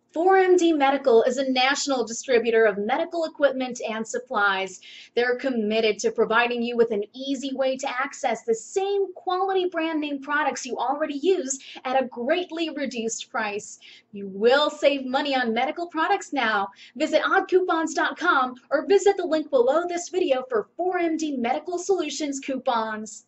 4MD Medical is a national distributor of medical equipment and supplies. They're committed to providing you with an easy way to access the same quality brand name products you already use at a greatly reduced price. You will save money on medical products now. Visit oddcoupons.com or visit the link below this video for 4MD Medical Solutions coupons.